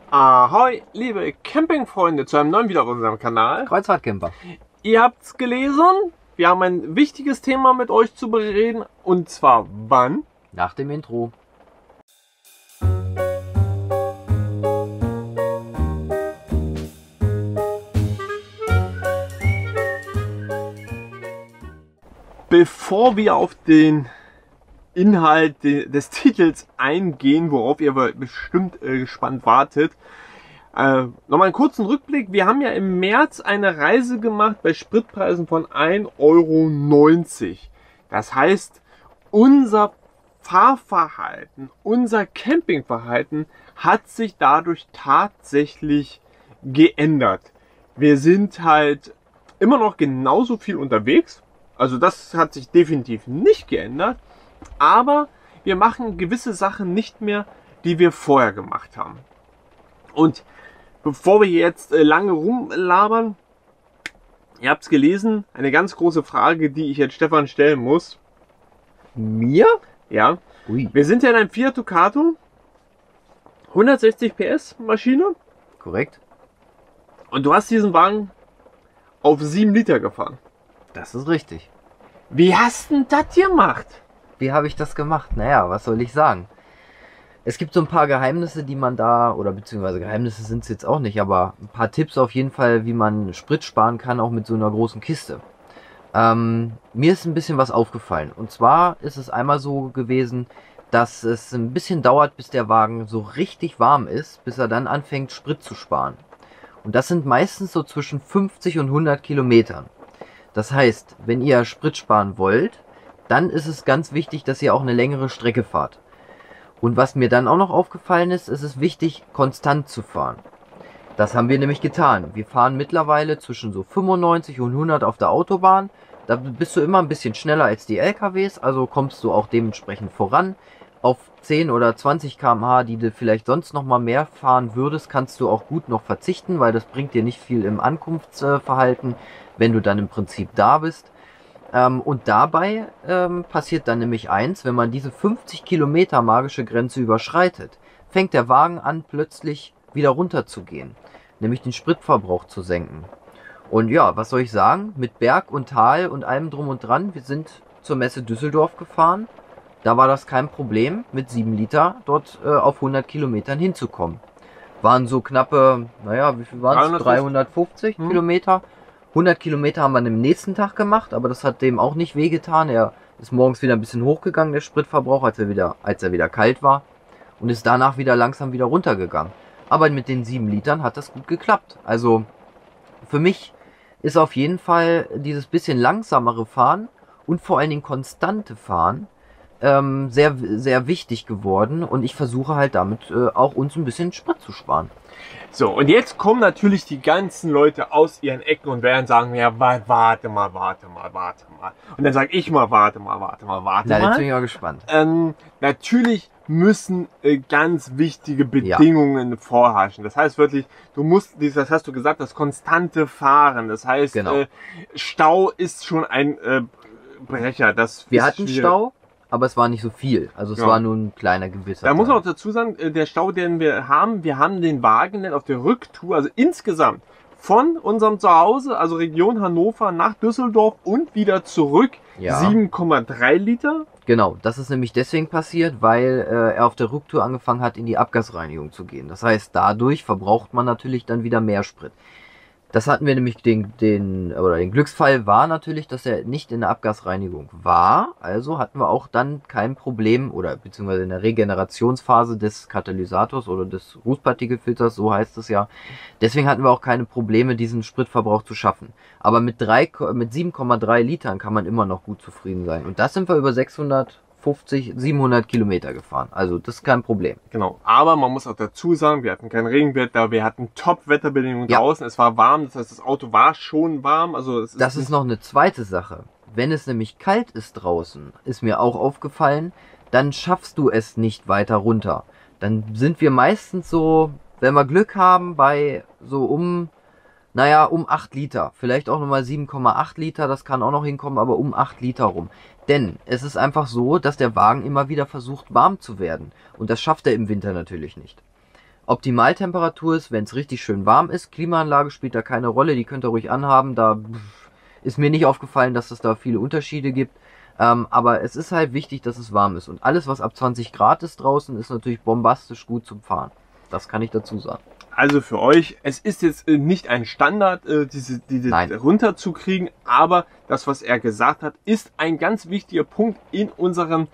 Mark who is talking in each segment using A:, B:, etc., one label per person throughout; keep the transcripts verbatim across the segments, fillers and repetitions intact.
A: Ahoi, liebe Campingfreunde, zu einem neuen Video auf unserem Kanal.
B: Kreuzfahrtcamper.
A: Ihr habt's gelesen, wir haben ein wichtiges Thema mit euch zu bereden, und zwar wann?
B: Nach dem Intro.
A: Bevor wir auf den Inhalt des Titels eingehen, worauf ihr bestimmt äh, gespannt wartet, äh, nochmal einen kurzen Rückblick. Wir haben ja im März eine Reise gemacht bei Spritpreisen von ein Euro neunzig. Das heißt, unser Fahrverhalten, unser Campingverhalten hat sich dadurch tatsächlich geändert. Wir sind halt immer noch genauso viel unterwegs. Also das hat sich definitiv nicht geändert. Aber wir machen gewisse Sachen nicht mehr, die wir vorher gemacht haben. Und bevor wir jetzt lange rumlabern, ihr habt es gelesen, eine ganz große Frage, die ich jetzt Stefan stellen muss.
B: Mir?
A: Ja.
B: Ui.
A: Wir sind ja in einem Fiat Ducato, hundertsechzig P S Maschine.
B: Korrekt.
A: Und du hast diesen Wagen auf sieben Liter gefahren.
B: Das ist richtig.
A: Wie hast du denn das gemacht?
B: Wie habe ich das gemacht? Naja, was soll ich sagen? Es gibt so ein paar Geheimnisse, die man da, oder beziehungsweise Geheimnisse sind es jetzt auch nicht, aber ein paar Tipps auf jeden Fall, wie man Sprit sparen kann, auch mit so einer großen Kiste. Ähm, mir ist ein bisschen was aufgefallen. Und zwar ist es einmal so gewesen, dass es ein bisschen dauert, bis der Wagen so richtig warm ist, bis er dann anfängt, Sprit zu sparen. Und das sind meistens so zwischen fünfzig und hundert Kilometern. Das heißt, wenn ihr Sprit sparen wollt, dann ist es ganz wichtig, dass ihr auch eine längere Strecke fahrt. Und was mir dann auch noch aufgefallen ist, ist es wichtig, konstant zu fahren. Das haben wir nämlich getan. Wir fahren mittlerweile zwischen so fünfundneunzig und hundert auf der Autobahn. Da bist du immer ein bisschen schneller als die L K Ws, also kommst du auch dementsprechend voran. Auf zehn oder zwanzig Kilometer pro Stunde, die du vielleicht sonst noch mal mehr fahren würdest, kannst du auch gut noch verzichten, weil das bringt dir nicht viel im Ankunftsverhalten, wenn du dann im Prinzip da bist. Ähm, und dabei ähm, passiert dann nämlich eins, wenn man diese fünfzig Kilometer magische Grenze überschreitet, fängt der Wagen an, plötzlich wieder runter zu gehen, nämlich den Spritverbrauch zu senken. Und ja, was soll ich sagen, mit Berg und Tal und allem drum und dran, wir sind zur Messe Düsseldorf gefahren, da war das kein Problem, mit sieben Liter dort äh, auf hundert Kilometern hinzukommen. Waren so knappe, naja, wie viel waren es? dreihundertfünfzig hm. Kilometer. hundert Kilometer haben wir am nächsten Tag gemacht, aber das hat dem auch nicht wehgetan. Er ist morgens wieder ein bisschen hochgegangen, der Spritverbrauch, als er wieder, als er wieder kalt war. Und ist danach wieder langsam wieder runtergegangen. Aber mit den sieben Litern hat das gut geklappt. Also für mich ist auf jeden Fall dieses bisschen langsamere Fahren und vor allen Dingen konstante Fahren ähm, sehr, sehr wichtig geworden. Und ich versuche halt damit äh, auch uns ein bisschen Sprit zu sparen.
A: So, und jetzt kommen natürlich die ganzen Leute aus ihren Ecken und werden sagen, ja, warte mal, warte mal, warte mal. Und dann sage ich mal, warte mal, warte mal, warte
B: Na,
A: mal.
B: jetzt bin ich mal gespannt.
A: Ähm, natürlich müssen äh, ganz wichtige Bedingungen ja. vorherrschen. Das heißt wirklich, du musst, das hast du gesagt, das konstante Fahren. Das heißt,
B: genau.
A: äh, Stau ist schon ein äh, Brecher. Das
B: Wir hatten schwierig. Stau. Aber es war nicht so viel. Also es ja. war nur ein kleiner Gewisser.
A: Da muss man auch dazu sagen, der Stau, den wir haben, wir haben den Wagen dann auf der Rücktour, also insgesamt von unserem Zuhause, also Region Hannover, nach Düsseldorf und wieder zurück, ja. sieben Komma drei Liter.
B: Genau, das ist nämlich deswegen passiert, weil äh, er auf der Rücktour angefangen hat, in die Abgasreinigung zu gehen. Das heißt, dadurch verbraucht man natürlich dann wieder mehr Sprit. Das hatten wir nämlich, den, den, oder den Glücksfall war natürlich, dass er nicht in der Abgasreinigung war. Also hatten wir auch dann kein Problem, oder beziehungsweise in der Regenerationsphase des Katalysators oder des Rußpartikelfilters, so heißt es ja. Deswegen hatten wir auch keine Probleme, diesen Spritverbrauch zu schaffen. Aber mit, drei, mit sieben Komma drei Litern kann man immer noch gut zufrieden sein. Und das sind wir über sechshundertfünfzig, siebenhundert Kilometer gefahren. Also das ist kein Problem.
A: Genau, aber man muss auch dazu sagen, wir hatten kein Regenwetter, wir hatten Top-Wetterbedingungen ja. draußen, es war warm, das heißt, das Auto war schon warm. Also es ist
B: das ist noch eine zweite Sache. Wenn es nämlich kalt ist draußen, ist mir auch aufgefallen, dann schaffst du es nicht weiter runter. Dann sind wir meistens so, wenn wir Glück haben, bei so um, naja, um acht Liter. Vielleicht auch nochmal sieben Komma acht Liter, das kann auch noch hinkommen, aber um acht Liter rum. Denn es ist einfach so, dass der Wagen immer wieder versucht, warm zu werden. Und das schafft er im Winter natürlich nicht. Optimaltemperatur ist, wenn es richtig schön warm ist. Klimaanlage spielt da keine Rolle, die könnt ihr ruhig anhaben. Da ist mir nicht aufgefallen, dass es da viele Unterschiede gibt. Ähm, aber es ist halt wichtig, dass es warm ist. Und alles, was ab zwanzig Grad ist draußen, ist natürlich bombastisch gut zum Fahren. Das kann ich dazu sagen.
A: Also für euch, es ist jetzt nicht ein Standard, diese, diese runterzukriegen, aber das, was er gesagt hat, ist ein ganz wichtiger Punkt in unserem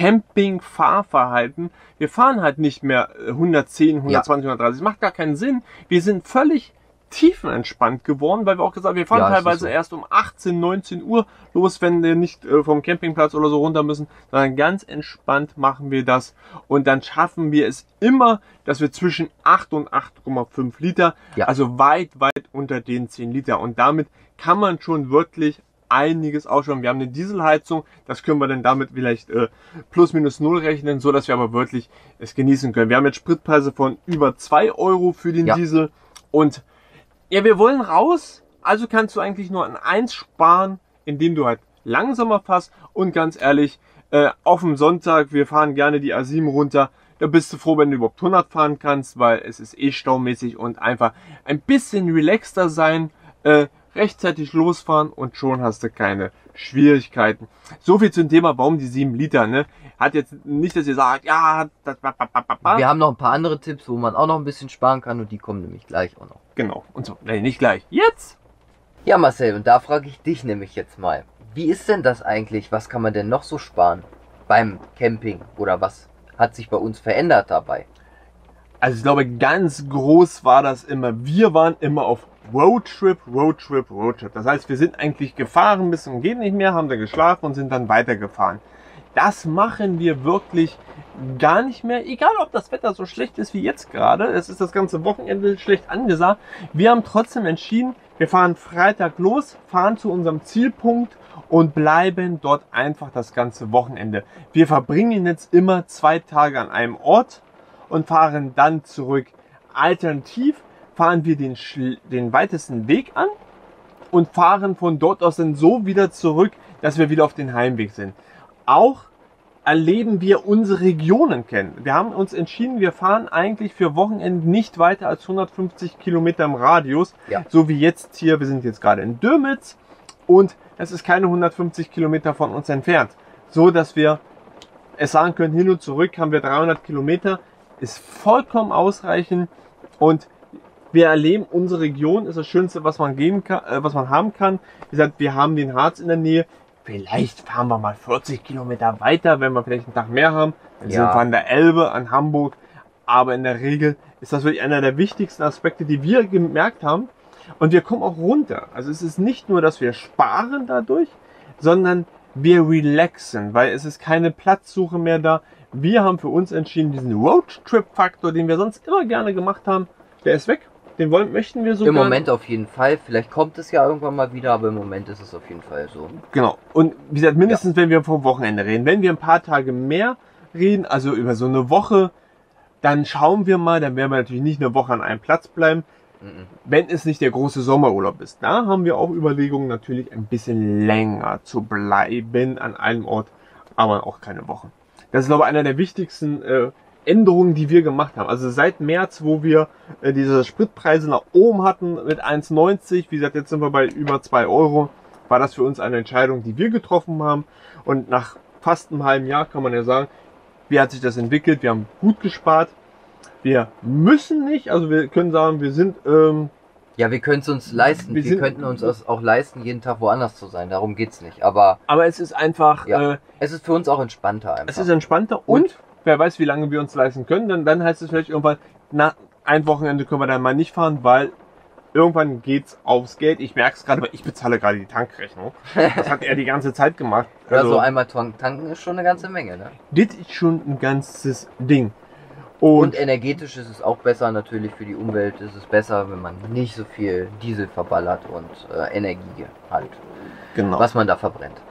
A: Camping-Fahrverhalten. Wir fahren halt nicht mehr hundertzehn, hundertzwanzig, ja. hundertdreißig. Das macht gar keinen Sinn. Wir sind völlig tiefenentspannt geworden, weil wir auch gesagt haben, wir fahren ja, teilweise so. erst um achtzehn, neunzehn Uhr los, wenn wir nicht äh, vom Campingplatz oder so runter müssen, sondern ganz entspannt machen wir das und dann schaffen wir es immer, dass wir zwischen acht und acht Komma fünf Liter, ja. also weit, weit unter den zehn Liter und damit kann man schon wirklich einiges ausschauen. Wir haben eine Dieselheizung, das können wir dann damit vielleicht äh, plus minus null rechnen, so dass wir aber wirklich es genießen können. Wir haben jetzt Spritpreise von über zwei Euro für den ja. Diesel und ja, wir wollen raus, also kannst du eigentlich nur an eins sparen, indem du halt langsamer fährst und ganz ehrlich, äh, auf dem Sonntag, wir fahren gerne die A sieben runter, da bist du froh, wenn du überhaupt hundert fahren kannst, weil es ist eh staumäßig und einfach ein bisschen relaxter sein, äh, rechtzeitig losfahren und schon hast du keine Schwierigkeiten. So viel zum Thema, warum die sieben Liter, ne? Hat jetzt nicht, dass ihr sagt, ja, das,
B: wir haben noch ein paar andere Tipps, wo man auch noch ein bisschen sparen kann und die kommen nämlich gleich auch noch.
A: Genau, und so, nein, nicht gleich, jetzt!
B: Ja, Marcel, und da frage ich dich nämlich jetzt mal, wie ist denn das eigentlich, was kann man denn noch so sparen beim Camping oder was hat sich bei uns verändert dabei?
A: Also ich glaube, ganz groß war das immer, wir waren immer auf Roadtrip, Roadtrip, Roadtrip. Das heißt, wir sind eigentlich gefahren bis zum geht nicht mehr, haben da geschlafen und sind dann weitergefahren. Das machen wir wirklich gar nicht mehr, egal ob das Wetter so schlecht ist wie jetzt gerade. Es ist das ganze Wochenende schlecht angesagt. Wir haben trotzdem entschieden, wir fahren Freitag los, fahren zu unserem Zielpunkt und bleiben dort einfach das ganze Wochenende. Wir verbringen jetzt immer zwei Tage an einem Ort und fahren dann zurück. Alternativ fahren wir den, den weitesten Weg an und fahren von dort aus dann so wieder zurück, dass wir wieder auf den Heimweg sind. Auch erleben wir unsere Regionen kennen. Wir haben uns entschieden, wir fahren eigentlich für Wochenende nicht weiter als hundertfünfzig Kilometer im Radius, ja. so wie jetzt hier, wir sind jetzt gerade in Dürmitz und das ist keine hundertfünfzig Kilometer von uns entfernt, so dass wir es sagen können, hin und zurück haben wir dreihundert Kilometer, ist vollkommen ausreichend und wir erleben, unsere Region ist das Schönste, was man geben kann, äh, was man haben kann. Wie gesagt, wir haben den Harz in der Nähe. Vielleicht fahren wir mal vierzig Kilometer weiter, wenn wir vielleicht einen Tag mehr haben. Dann ja. sind wir an der Elbe, an Hamburg. Aber in der Regel ist das wirklich einer der wichtigsten Aspekte, die wir gemerkt haben. Und wir kommen auch runter. Also es ist nicht nur, dass wir sparen dadurch, sondern wir relaxen, weil es ist keine Platzsuche mehr da. Wir haben für uns entschieden, diesen Roadtrip-Faktor, den wir sonst immer gerne gemacht haben, der ist weg. Den wollen, möchten wir sogar.
B: Im Moment auf jeden Fall. Vielleicht kommt es ja irgendwann mal wieder, aber im Moment ist es auf jeden Fall so.
A: Genau. Und wie gesagt, mindestens ja. wenn wir vom Wochenende reden. Wenn wir ein paar Tage mehr reden, also über so eine Woche, dann schauen wir mal, dann werden wir natürlich nicht eine Woche an einem Platz bleiben, mhm. wenn es nicht der große Sommerurlaub ist. Da haben wir auch Überlegungen, natürlich ein bisschen länger zu bleiben an einem Ort, aber auch keine Woche. Das ist, glaube ich, einer der wichtigsten äh, Änderungen, die wir gemacht haben. Also seit März, wo wir äh, diese Spritpreise nach oben hatten mit eins neunzig, wie gesagt, jetzt sind wir bei über zwei Euro, war das für uns eine Entscheidung, die wir getroffen haben. Und nach fast einem halben Jahr kann man ja sagen, wie hat sich das entwickelt? Wir haben gut gespart. Wir müssen nicht, also wir können sagen, wir sind... Ähm,
B: ja, wir können es uns leisten. Wir, wir sind, könnten uns das auch leisten, jeden Tag woanders zu sein. Darum geht's nicht. Aber,
A: aber es ist einfach...
B: Ja,
A: äh,
B: es ist für uns auch entspannter einfach.
A: Es ist entspannter und... und wer weiß, wie lange wir uns leisten können, dann, dann heißt es vielleicht irgendwann, na, ein Wochenende können wir dann mal nicht fahren, weil irgendwann geht's aufs Geld. Ich merke es gerade, weil ich bezahle gerade die Tankrechnung. Das hat er die ganze Zeit gemacht.
B: Also, ja, so einmal tanken ist schon eine ganze Menge, ne?
A: Das ist schon ein ganzes Ding.
B: Und, Und energetisch ist es auch besser, natürlich für die Umwelt ist es besser, wenn man nicht so viel Diesel verballert und äh, Energie hat, genau. was man da verbrennt.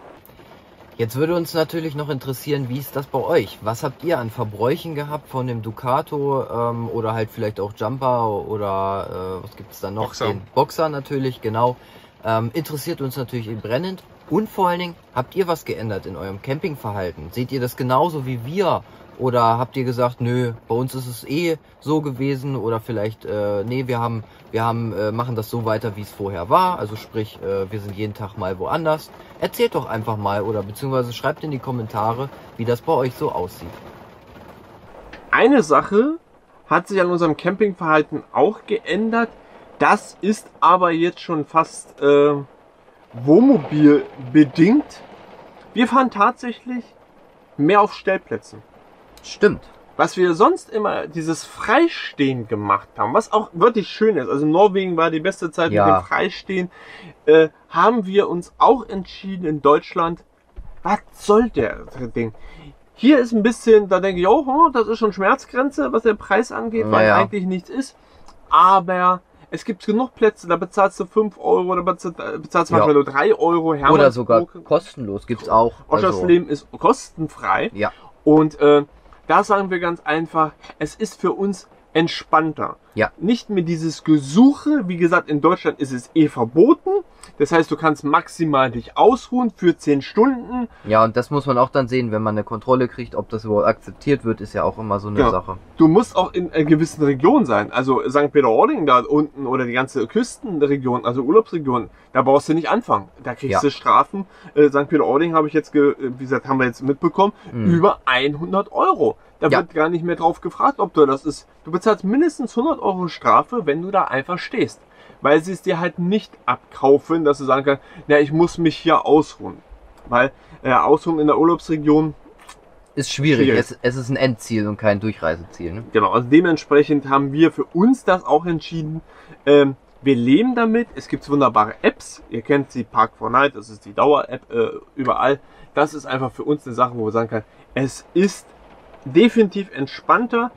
B: Jetzt würde uns natürlich noch interessieren, wie ist das bei euch? Was habt ihr an Verbräuchen gehabt von dem Ducato ähm, oder halt vielleicht auch Jumper oder äh, was gibt es da noch?
A: Boxer.
B: Den Boxer natürlich, genau. Ähm, interessiert uns natürlich brennend. Und vor allen Dingen, habt ihr was geändert in eurem Campingverhalten? Seht ihr das genauso wie wir? Oder habt ihr gesagt, nö, bei uns ist es eh so gewesen? Oder vielleicht, äh, nee, wir haben, wir haben, äh, machen das so weiter, wie es vorher war. Also sprich, äh, wir sind jeden Tag mal woanders. Erzählt doch einfach mal oder beziehungsweise schreibt in die Kommentare, wie das bei euch so aussieht.
A: Eine Sache hat sich an unserem Campingverhalten auch geändert. Das ist aber jetzt schon fast äh, Wohnmobil bedingt. Wir fahren tatsächlich mehr auf Stellplätzen.
B: Stimmt.
A: Was wir sonst immer dieses Freistehen gemacht haben, was auch wirklich schön ist, also Norwegen war die beste Zeit
B: Ja.
A: mit dem Freistehen, äh, haben wir uns auch entschieden in Deutschland, was soll der Ding? Hier ist ein bisschen, da denke ich auch, oh, das ist schon Schmerzgrenze, was der Preis angeht, weil
B: Naja.
A: eigentlich nichts ist. Aber es gibt genug Plätze, da bezahlst du fünf Euro, da bezahlst du manchmal
B: Ja.
A: nur drei Euro.
B: Oder sogar
A: Hermannsburg.
B: kostenlos gibt's auch. Also,
A: Oschersleben ist kostenfrei.
B: ja,
A: Und äh, da sagen wir ganz einfach, es ist für uns entspannter.
B: Ja.
A: Nicht mehr dieses Gesuche, wie gesagt, in Deutschland ist es eh verboten. Das heißt, du kannst maximal dich ausruhen für zehn Stunden.
B: ja, und das muss man auch dann sehen, wenn man eine Kontrolle kriegt, ob das überhaupt akzeptiert wird, ist ja auch immer so eine
A: Genau.
B: Sache.
A: Du musst auch in einer gewissen Region sein. Also Sankt Peter-Ording da unten oder die ganze Küstenregion, also Urlaubsregion, da brauchst du nicht anfangen. Da kriegst
B: Ja.
A: du Strafen. Äh, Sankt Peter-Ording habe ich jetzt, ge wie gesagt, haben wir jetzt mitbekommen,
B: Mhm.
A: über hundert Euro. Da
B: Ja.
A: wird gar nicht mehr drauf gefragt, ob du das ist. Du bezahlst mindestens hundert Euro Strafe, wenn du da einfach stehst. Weil sie es dir halt nicht abkaufen, dass du sagen kannst, na, ich muss mich hier ausruhen. Weil äh, Ausruhen in der Urlaubsregion,
B: Ist schwierig.
A: Schwierig.
B: Es, es ist ein Endziel und kein Durchreiseziel. Ne?
A: genau, also dementsprechend haben wir für uns das auch entschieden. Ähm, wir leben damit. Es gibt wunderbare Apps. Ihr kennt sie, Park for Night, das ist die Dauer-App äh, überall. Das ist einfach für uns eine Sache, wo wir sagen können, es ist definitiv entspannter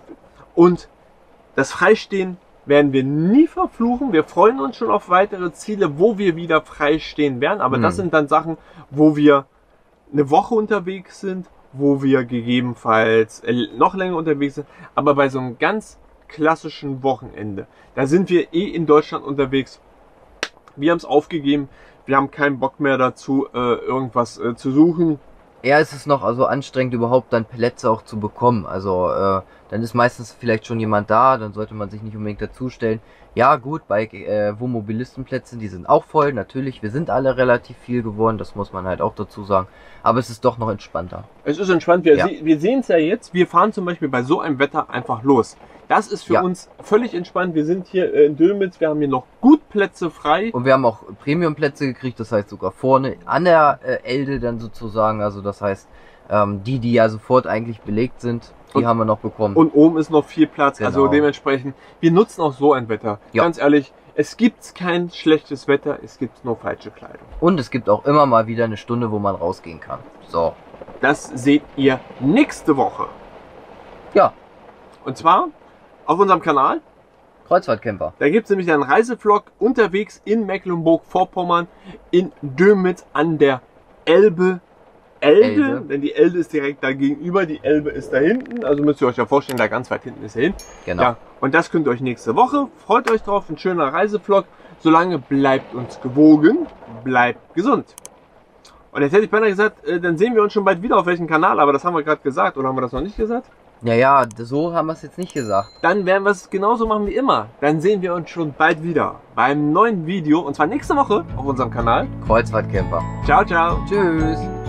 A: und das Freistehen werden wir nie verfluchen. Wir freuen uns schon auf weitere Ziele, wo wir wieder freistehen werden. Aber
B: Hm.
A: das sind dann Sachen, wo wir eine Woche unterwegs sind, wo wir gegebenenfalls äh, noch länger unterwegs sind. Aber bei so einem ganz klassischen Wochenende, da sind wir eh in Deutschland unterwegs. Wir haben es aufgegeben. Wir haben keinen Bock mehr dazu, äh, irgendwas äh, zu suchen.
B: Eher ist es noch also anstrengend, überhaupt dann Plätze auch zu bekommen. Also äh, dann ist meistens vielleicht schon jemand da, dann sollte man sich nicht unbedingt dazustellen. Ja gut, bei äh, Wohnmobilistenplätzen, die sind auch voll, natürlich. Wir sind alle relativ viel geworden, das muss man halt auch dazu sagen. Aber es ist doch noch entspannter.
A: Es ist entspannt. Wir,
B: Ja.
A: se wir sehen es ja jetzt. Wir fahren zum Beispiel bei so einem Wetter einfach los. Das ist für
B: Ja.
A: uns völlig entspannt. Wir sind hier äh, in Dülmitz. Wir haben hier noch gut Plätze frei.
B: Und wir haben auch Premiumplätze gekriegt, das heißt sogar vorne an der äh, Elde dann sozusagen. Also das heißt, ähm, die, die ja sofort eigentlich belegt sind, die
A: Und-
B: haben wir noch bekommen.
A: Und oben ist noch viel Platz. Also
B: Genau.
A: dementsprechend, wir nutzen auch so ein Wetter.
B: Ja.
A: Ganz ehrlich, es gibt kein schlechtes Wetter. Es gibt nur falsche Kleidung.
B: Und es gibt auch immer mal wieder eine Stunde, wo man rausgehen kann. So.
A: Das seht ihr nächste Woche.
B: Ja,
A: Und zwar auf unserem Kanal.
B: Kreuzfahrtcamper.
A: Da gibt es nämlich einen Reisevlog unterwegs in Mecklenburg-Vorpommern, in Dülmitz an der Elbe. Elbe,
B: Elbe.
A: denn die Elbe ist direkt da gegenüber, die Elbe ist da hinten, also müsst ihr euch ja vorstellen, da ganz weit hinten ist er hin.
B: Genau.
A: Ja, und das könnt ihr euch nächste Woche, freut euch drauf, ein schöner Reisevlog. Solange bleibt uns gewogen, bleibt gesund. Und jetzt hätte ich beinahe gesagt, äh, dann sehen wir uns schon bald wieder auf welchem Kanal, aber das haben wir gerade gesagt, oder haben wir das noch nicht gesagt?
B: Ja, ja, so haben wir es jetzt nicht gesagt.
A: Dann werden wir es genauso machen wie immer. Dann sehen wir uns schon bald wieder beim neuen Video, und zwar nächste Woche auf unserem Kanal.
B: Kreuzfahrtcamper.
A: Ciao, ciao.
B: Tschüss.